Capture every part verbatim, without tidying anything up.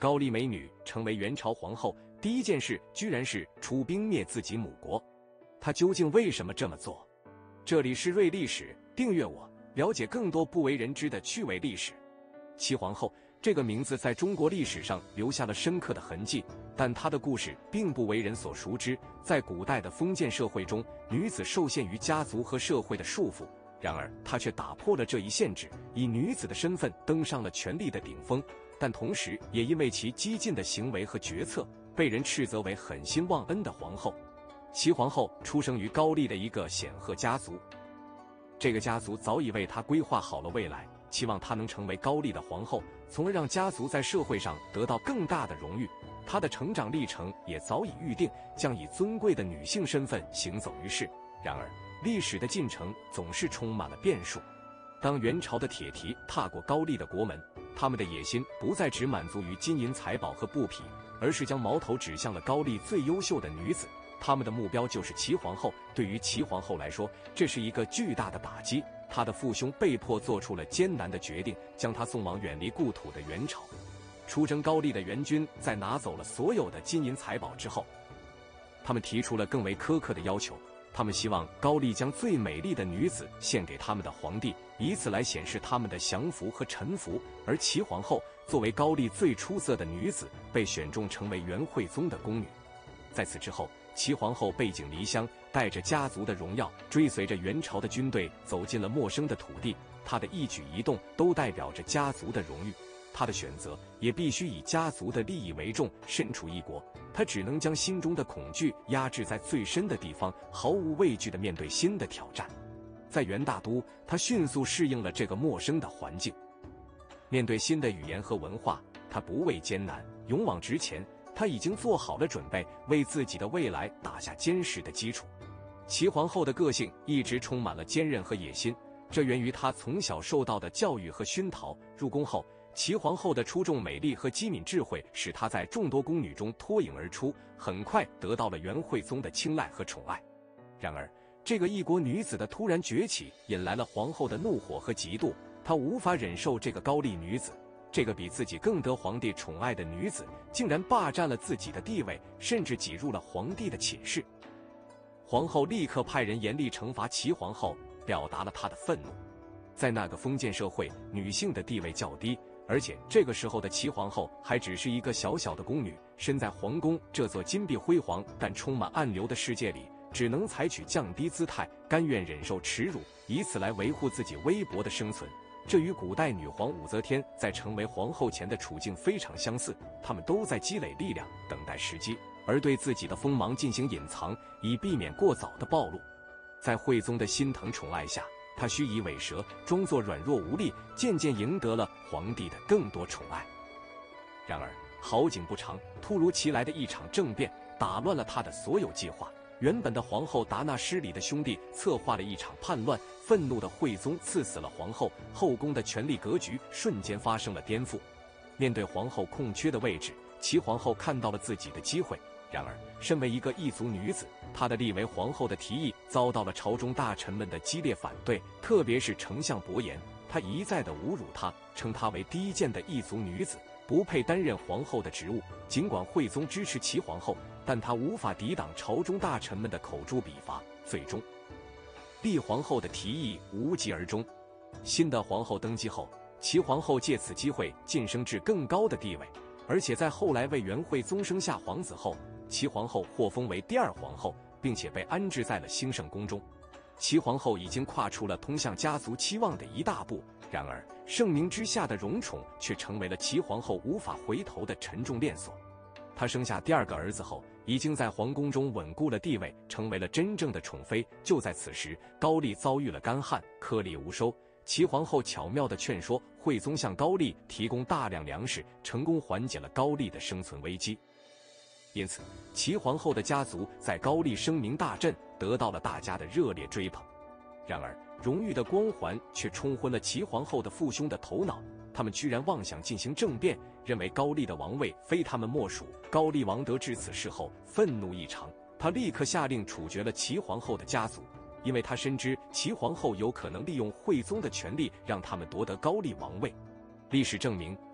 高丽美女成为元朝皇后，第一件事居然是出兵灭自己母国。她究竟为什么这么做？这里是瑞历史，订阅我，了解更多不为人知的趣味历史。齐皇后这个名字在中国历史上留下了深刻的痕迹，但她的故事并不为人所熟知。在古代的封建社会中，女子受限于家族和社会的束缚，然而她却打破了这一限制，以女子的身份登上了权力的顶峰，但同时也因为其激进的行为和决策，被人斥责为狠心忘恩的皇后。齐皇后出生于高丽的一个显赫家族，这个家族早已为她规划好了未来，期望她能成为高丽的皇后，从而让家族在社会上得到更大的荣誉。她的成长历程也早已预定，将以尊贵的女性身份行走于世。然而，历史的进程总是充满了变数。当元朝的铁蹄踏过高丽的国门，他们的野心不再只满足于金银财宝和布匹，而是将矛头指向了高丽最优秀的女子。他们的目标就是齐皇后。对于齐皇后来说，这是一个巨大的打击。她的父兄被迫做出了艰难的决定，将她送往远离故土的元朝。出征高丽的元军在拿走了所有的金银财宝之后，他们提出了更为苛刻的要求。他们希望高丽将最美丽的女子献给他们的皇帝，以此来显示他们的降服和臣服。而齐皇后作为高丽最出色的女子，被选中成为元惠宗的宫女。在此之后，齐皇后背井离乡，带着家族的荣耀，追随着元朝的军队走进了陌生的土地。她的一举一动都代表着家族的荣誉，她的选择也必须以家族的利益为重。身处异国，她只能将心中的恐惧压制在最深的地方，毫无畏惧地面对新的挑战。在元大都，她迅速适应了这个陌生的环境。面对新的语言和文化，她不畏艰难，勇往直前。她已经做好了准备，为自己的未来打下坚实的基础。齐皇后的个性一直充满了坚韧和野心，这源于她从小受到的教育和熏陶。入宫后，齐皇后的出众美丽和机敏智慧使她在众多宫女中脱颖而出，很快得到了元惠宗的青睐和宠爱。然而，这个异国女子的突然崛起引来了皇后的怒火和嫉妒，她无法忍受这个高丽女子，这个比自己更得皇帝宠爱的女子竟然霸占了自己的地位，甚至挤入了皇帝的寝室。皇后立刻派人严厉惩罚齐皇后，表达了她的愤怒。在那个封建社会，女性的地位较低，而且这个时候的齐皇后还只是一个小小的宫女，身在皇宫这座金碧辉煌但充满暗流的世界里，只能采取降低姿态，甘愿忍受耻辱，以此来维护自己微薄的生存。这与古代女皇武则天在成为皇后前的处境非常相似，她们都在积累力量，等待时机，而对自己的锋芒进行隐藏，以避免过早的暴露。在惠宗的心疼宠爱下，她虚以委蛇，装作软弱无力，渐渐赢得了皇帝的更多宠爱。然而好景不长，突如其来的一场政变打乱了她的所有计划。原本的皇后达那失礼的兄弟策划了一场叛乱，愤怒的惠宗赐死了皇后，后宫的权力格局瞬间发生了颠覆。面对皇后空缺的位置，齐皇后看到了自己的机会。然而，身为一个异族女子，她的立为皇后的提议遭到了朝中大臣们的激烈反对，特别是丞相伯颜，他一再的侮辱她，称她为低贱的异族女子，不配担任皇后的职务。尽管惠宗支持齐皇后，但他无法抵挡朝中大臣们的口诛笔伐，最终立皇后的提议无疾而终。新的皇后登基后，齐皇后借此机会晋升至更高的地位，而且在后来为元惠宗生下皇子后，齐皇后获封为第二皇后，并且被安置在了兴圣宫中。齐皇后已经跨出了通向家族期望的一大步，然而盛名之下的荣宠却成为了齐皇后无法回头的沉重链锁。她生下第二个儿子后，已经在皇宫中稳固了地位，成为了真正的宠妃。就在此时，高丽遭遇了干旱，颗粒无收。齐皇后巧妙地劝说惠宗向高丽提供大量粮食，成功缓解了高丽的生存危机。因此，齐皇后的家族在高丽声名大振，得到了大家的热烈追捧。然而，荣誉的光环却冲昏了齐皇后的父兄的头脑，他们居然妄想进行政变，认为高丽的王位非他们莫属。高丽王得知此事后，愤怒异常，他立刻下令处决了齐皇后的家族，因为他深知齐皇后有可能利用惠宗的权力让他们夺得高丽王位。历史证明，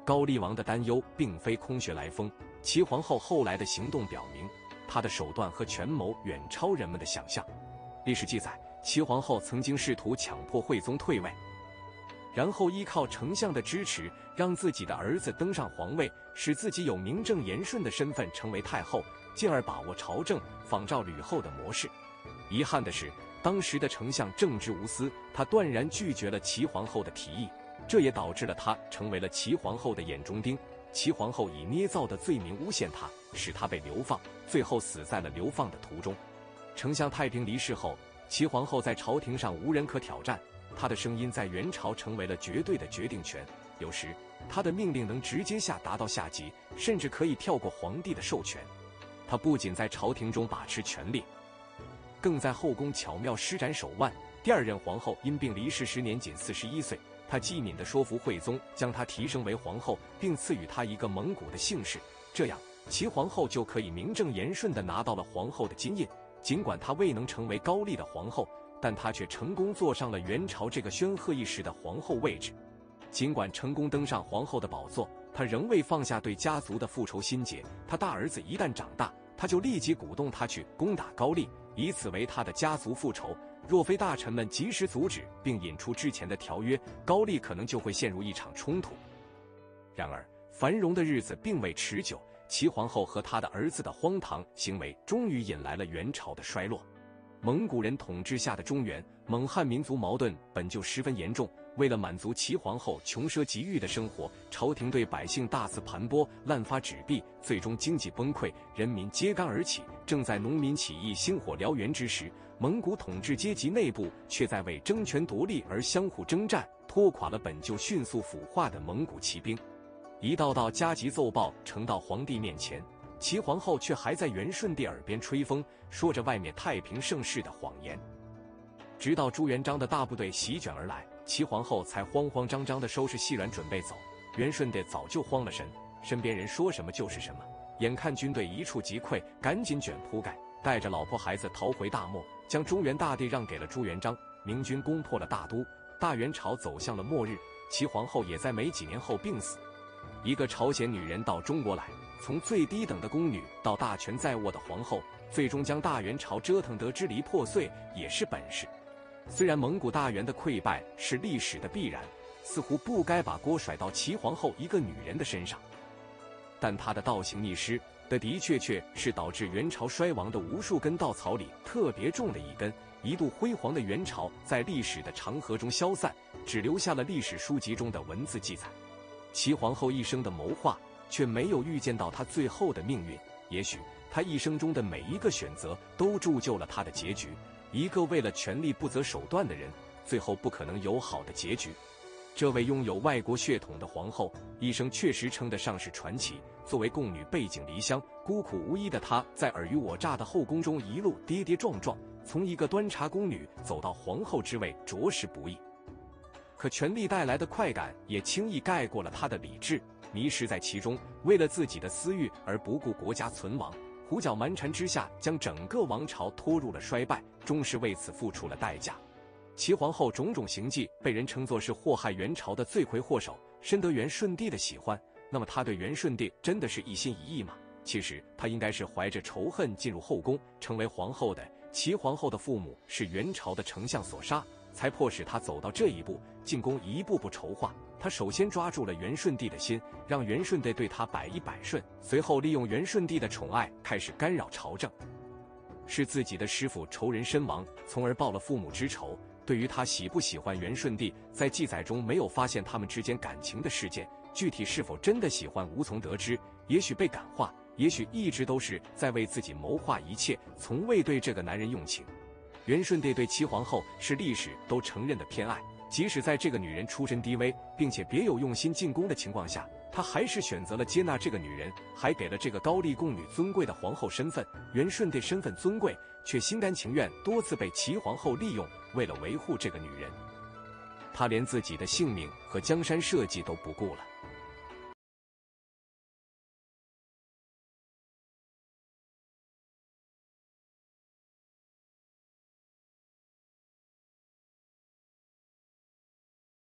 高丽王的担忧并非空穴来风，齐皇后后来的行动表明，她的手段和权谋远超人们的想象。历史记载，齐皇后曾经试图强迫惠宗退位，然后依靠丞相的支持，让自己的儿子登上皇位，使自己有名正言顺的身份成为太后，进而把握朝政，仿照吕后的模式。遗憾的是，当时的丞相正直无私，他断然拒绝了齐皇后的提议，这也导致了他成为了齐皇后的眼中钉。齐皇后以捏造的罪名诬陷他，使他被流放，最后死在了流放的途中。丞相太平离世后，齐皇后在朝廷上无人可挑战，她的声音在元朝成为了绝对的决定权。有时，她的命令能直接下达到下级，甚至可以跳过皇帝的授权。她不仅在朝廷中把持权力，更在后宫巧妙施展手腕。第二任皇后因病离世时年仅四十一岁，她机敏地说服惠宗将她提升为皇后，并赐予她一个蒙古的姓氏，这样齐皇后就可以名正言顺地拿到了皇后的金印。尽管她未能成为高丽的皇后，但她却成功坐上了元朝这个煊赫一时的皇后位置。尽管成功登上皇后的宝座，她仍未放下对家族的复仇心结。她大儿子一旦长大，她就立即鼓动他去攻打高丽，以此为他的家族复仇。若非大臣们及时阻止并引出之前的条约，高丽可能就会陷入一场冲突。然而，繁荣的日子并未持久，齐皇后和她的儿子的荒唐行为终于引来了元朝的衰落。蒙古人统治下的中原，蒙汉民族矛盾本就十分严重，为了满足齐皇后穷奢极欲的生活，朝廷对百姓大肆盘剥，滥发纸币，最终经济崩溃，人民揭竿而起。正在农民起义星火燎原之时，蒙古统治阶级内部却在为争权夺利而相互征战，拖垮了本就迅速腐化的蒙古骑兵。一道道加急奏报呈到皇帝面前，齐皇后却还在元顺帝耳边吹风，说着外面太平盛世的谎言。直到朱元璋的大部队席卷而来，齐皇后才慌慌张张地收拾细软准备走。元顺帝早就慌了神，身边人说什么就是什么，眼看军队一触即溃，赶紧卷铺盖，带着老婆孩子逃回大漠，将中原大地让给了朱元璋。明军攻破了大都，大元朝走向了末日。齐皇后也在没几年后病死。一个朝鲜女人到中国来，从最低等的宫女到大权在握的皇后，最终将大元朝折腾得支离破碎，也是本事。虽然蒙古大元的溃败是历史的必然，似乎不该把锅甩到齐皇后一个女人的身上，但她的倒行逆施的的确确是导致元朝衰亡的无数根稻草里特别重的一根。一度辉煌的元朝在历史的长河中消散，只留下了历史书籍中的文字记载。齐皇后一生的谋划却没有预见到她最后的命运，也许她一生中的每一个选择都铸就了她的结局。一个为了权力不择手段的人，最后不可能有好的结局。这位拥有外国血统的皇后，一生确实称得上是传奇。作为宫女背井离乡，孤苦无依的她，在尔虞我诈的后宫中一路跌跌撞撞，从一个端茶宫女走到皇后之位，着实不易。可权力带来的快感也轻易盖过了她的理智，迷失在其中，为了自己的私欲而不顾国家存亡，胡搅蛮缠之下，将整个王朝拖入了衰败，终是为此付出了代价。齐皇后种种行迹被人称作是祸害元朝的罪魁祸首，深得元顺帝的喜欢。那么她对元顺帝真的是一心一意吗？其实她应该是怀着仇恨进入后宫，成为皇后的。齐皇后的父母是元朝的丞相所杀，才迫使她走到这一步，进宫一步步筹划。她首先抓住了元顺帝的心，让元顺帝对她百依百顺，随后利用元顺帝的宠爱开始干扰朝政。是自己的师父仇人身亡，从而报了父母之仇。对于他喜不喜欢元顺帝，在记载中没有发现他们之间感情的事件，具体是否真的喜欢无从得知。也许被感化，也许一直都是在为自己谋划一切，从未对这个男人用情。元顺帝对齐皇后是历史都承认的偏爱，即使在这个女人出身低微，并且别有用心进宫的情况下，他还是选择了接纳这个女人，还给了这个高丽宫女尊贵的皇后身份。元顺帝身份尊贵，却心甘情愿多次被齐皇后利用，为了维护这个女人，他连自己的性命和江山社稷都不顾了。